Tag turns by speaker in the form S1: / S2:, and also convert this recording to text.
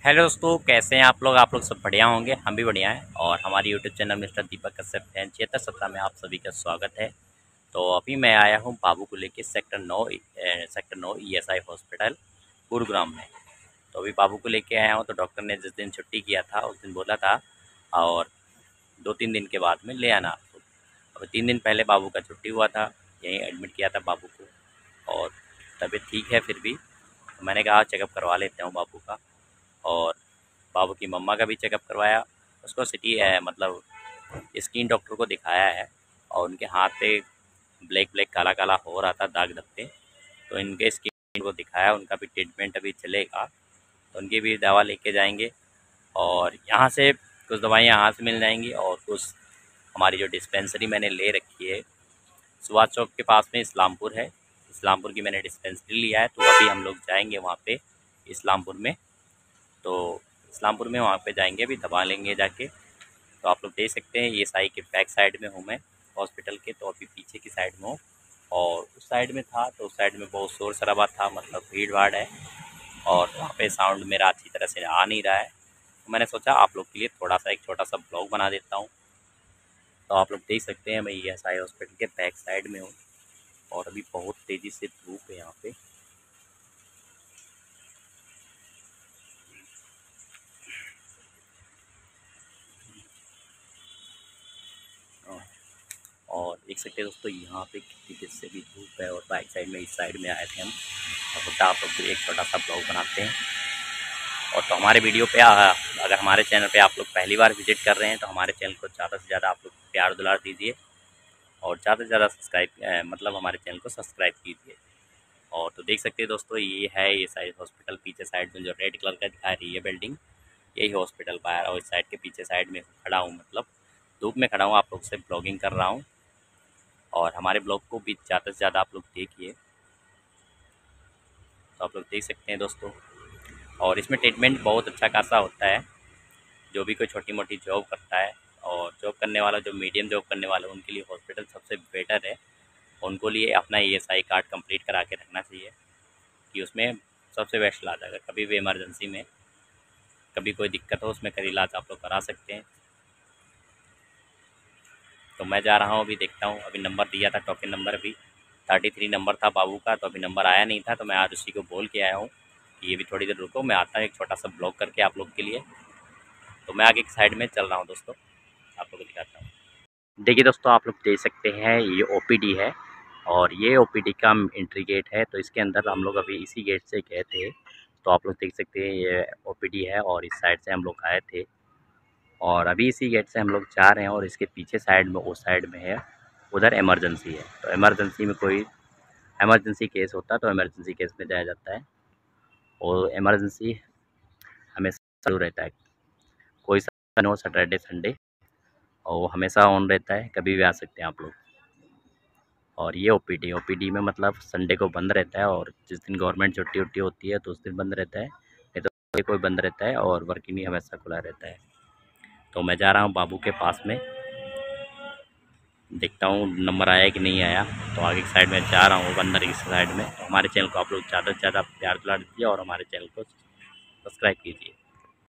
S1: Hello दोस्तों, कैसे हैं आप लोग सब बढ़िया होंगे। हम भी बढ़िया हैं। और हमारी YouTube channel mister Deepak Kashyap fan 76 में आप सभी का स्वागत है। तो अभी मैं आया हूं बाबू को लेके सेक्टर 9 ESI हॉस्पिटल गुरुग्राम में। तो अभी बाबू को लेके आया हूं। तो डॉक्टर ने जिस दिन छुट्टी किया था उस दिन बोला था और 2-3 दिन के बाद में ले आना आपको। अभी 3 दिन पहले बाबू का छुट्टी हुआ था, यहीं एडमिट किया था बाबू को। और तबीयत ठीक है फिर भी, तो मैंने कहा चेकअप करवा लेते हूँ बाबू का। और बाबू की मम्मा का भी चेकअप करवाया। उसको मतलब स्किन डॉक्टर को दिखाया है। और उनके हाथ पे ब्लैक ब्लैक काला काला हो रहा था, दाग धब्बे। तो इनके स्किन को दिखाया, उनका भी ट्रीटमेंट अभी चलेगा। तो उनकी भी दवा लेके जाएंगे। और यहाँ से कुछ दवाइयाँ यहाँ से मिल जाएंगी और कुछ हमारी जो डिस्पेंसरी मैंने ले रखी है सुभाष चौक के पास में इस्लामपुर है। इस्लामपुर की मैंने डिस्पेंसरी लिया है, तो अभी हम लोग जाएंगे वहाँ पे इस्लामपुर में। तो इस्लामपुर में वहाँ पे जाएंगे, अभी दवा लेंगे जाके। तो आप लोग देख सकते हैं ESI के बैक साइड में हूँ मैं हॉस्पिटल के। तो अभी पीछे की साइड में हूँ और उस साइड में था, तो उस साइड में बहुत शोर शराबा था, मतलब भीड़ भाड़ है। और वहाँ पे साउंड मेरा अच्छी तरह से आ नहीं रहा है। तो मैंने सोचा आप लोग के लिए थोड़ा सा एक छोटा सा ब्लॉग बना देता हूँ। तो आप लोग देख सकते हैं मैं ESI हॉस्पिटल के बैक साइड में हूँ। और अभी बहुत तेज़ी से धूप है यहाँ पे। और देख सकते हैं दोस्तों यहाँ पे कितनी तेज से भी धूप है। और बैक साइड में इस साइड में आए थे हम, और सोचा आप लोग के लिए एक छोटा सा ब्लॉग बनाते हैं। और तो हमारे वीडियो पे अगर हमारे चैनल पे आप लोग पहली बार विजिट कर रहे हैं तो हमारे चैनल को ज़्यादा से ज़्यादा आप लोग प्यार दुलार दीजिए। और ज़्यादा से ज़्यादा मतलब हमारे चैनल को सब्सक्राइब कीजिए। और तो देख सकते हैं दोस्तों ये है ESI हॉस्पिटल। पीछे साइड में जो रेड कलर का दिखा रही है बिल्डिंग, यही हॉस्पिटल बाहर। और इस साइड के पीछे साइड में खड़ा हूँ, मतलब धूप में खड़ा हूँ, आप लोग से ब्लॉगिंग कर रहा हूँ। और हमारे ब्लॉग को भी ज़्यादा से ज़्यादा आप लोग देखिए। तो आप लोग देख सकते हैं दोस्तों। और इसमें ट्रीटमेंट बहुत अच्छा खासा होता है। जो भी कोई छोटी मोटी जॉब करता है और जॉब करने वाला, जो मीडियम जॉब करने वाला, उनके लिए हॉस्पिटल सबसे बेटर है। उनको लिए अपना ESI कार्ड कंप्लीट करा के रखना चाहिए कि उसमें सबसे बेस्ट इलाज अगर कभी भी इमरजेंसी में कभी कोई दिक्कत हो, उसमें कभी इलाज आप लोग करा सकते हैं। तो मैं जा रहा हूँ, अभी देखता हूँ। अभी नंबर दिया था, टोकन नंबर भी 33 नंबर था बाबू का। तो अभी नंबर आया नहीं था, तो मैं आज उसी को बोल के आया हूँ कि ये भी थोड़ी देर रुको, मैं आता हूँ एक छोटा सा ब्लॉग करके आप लोग के लिए। तो मैं आगे की साइड में चल रहा हूँ दोस्तों, आप लोग को दिखाता हूँ। देखिए दोस्तों, आप लोग देख सकते हैं ये OPD है। और ये OPD का एंट्री गेट है। तो इसके अंदर हम लोग अभी इसी गेट से गए थे। तो आप लोग देख सकते हैं ये OPD है और इस साइड से हम लोग आए थे। और अभी इसी गेट से हम लोग जा रहे हैं। और इसके पीछे साइड में, उस साइड में है, उधर इमरजेंसी है। तो इमरजेंसी में कोई इमरजेंसी केस होता है तो इमरजेंसी केस में जाया जाता है। और इमरजेंसी हमेशा चालू रहता है, कोई सा नो सैटरडे संडे, और वो हमेशा ऑन रहता है, कभी भी आ सकते हैं आप लोग। और ये OPD में मतलब संडे को बंद रहता है। और जिस दिन गवर्नमेंट छुट्टी उट्टी होती है तो उस दिन बंद रहता है, नहीं तो कोई बंद रहता है। और वर्किंग हमेशा खुला रहता है। तो मैं जा रहा हूँ बाबू के पास में, देखता हूँ नंबर आया कि नहीं आया। तो आगे की साइड में जा रहा हूँ, अंदर की साइड में। तो हमारे चैनल को आप लोग ज़्यादा से ज़्यादा प्यार दुलार दीजिए और हमारे चैनल को सब्सक्राइब कीजिए।